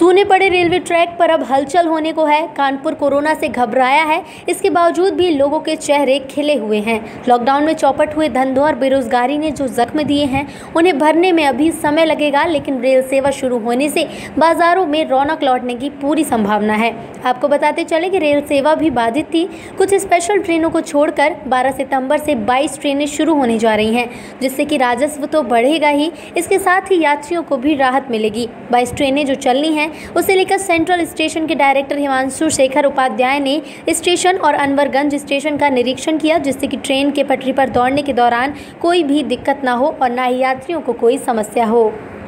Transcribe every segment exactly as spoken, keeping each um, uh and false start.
सूने पड़े railway track पर अब हलचल होने को है। कानपुर कोरोना से घबराया है, इसके बावजूद भी लोगों के चेहरे खिले हुए हैं। लॉकडाउन में चौपट हुए धंधों और बेरोजगारी ने जो जख्म दिए हैं उन्हें भरने में अभी समय लगेगा, लेकिन रेल सेवा शुरू होने से बाजारों में रौनक लौटने की पूरी संभावना है। आपको बताते चले कि रेल सेवा भी बाधित थी। कुछ स्पेशल ट्रेनों को छोड़कर बारह सितंबर से बाईस ट्रेनें शुरू होने जा रही हैं, जिससे कि राजस्व तो बढ़ेगा ही, इसके साथ ही यात्रियों को भी राहत मिलेगी। बाईस ट्रेनें जो चलनी हैं उसे लेकर सेंट्रल स्टेशन के डायरेक्टर हिमांशु शेखर उपाध्याय ने स्टेशन और अनवरगंज स्टेशन का निरीक्षण किया, जिससे कि ट्रेन के पटरी पर दौड़ने के दौरान कोई भी दिक्कत ना हो और ना ही यात्रियों को कोई समस्या हो।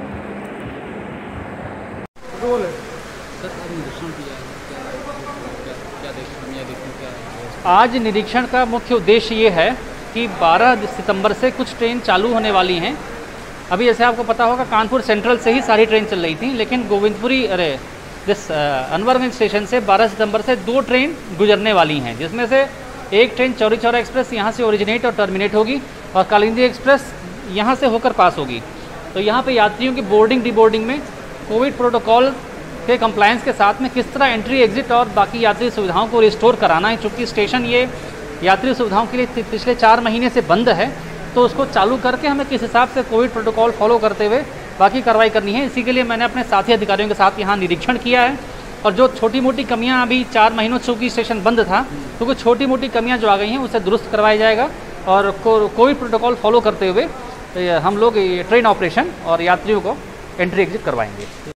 आज निरीक्षण का मुख्य उद्देश्य ये है कि बारह सितंबर से कुछ ट्रेन चालू होने वाली हैं। अभी जैसे आपको पता होगा कानपुर सेंट्रल से ही सारी ट्रेन चल रही थी, लेकिन गोविंदपुरी अरे जिस अनवरगंज स्टेशन से बारह सितंबर से दो ट्रेन गुजरने वाली हैं, जिसमें से एक ट्रेन चौरी चौरा एक्सप्रेस यहाँ से ओरिजिनेट और टर्मिनेट होगी और कालिंदी एक्सप्रेस यहाँ से होकर पास होगी। तो यहाँ पे यात्रियों की बोर्डिंग डिबोर्डिंग में कोविड प्रोटोकॉल के कंप्लायंस के साथ में किस तरह एंट्री एग्जिट और बाकी यात्री सुविधाओं को रिस्टोर कराना है। चूँकि स्टेशन ये यात्री सुविधाओं के लिए पिछले चार महीने से बंद है, तो उसको चालू करके हमें किस हिसाब से कोविड प्रोटोकॉल फॉलो करते हुए बाकी कार्रवाई करनी है। इसी के लिए मैंने अपने साथी अधिकारियों के साथ यहाँ निरीक्षण किया है और जो छोटी मोटी कमियाँ अभी चार महीनों से चूँकि स्टेशन बंद था, तो कुछ छोटी मोटी कमियाँ जो आ गई हैं उसे दुरुस्त करवाया जाएगा और कोविड प्रोटोकॉल फॉलो करते हुए हम लोग ये ट्रेन ऑपरेशन और यात्रियों को एंट्री एग्जिट करवाएंगे।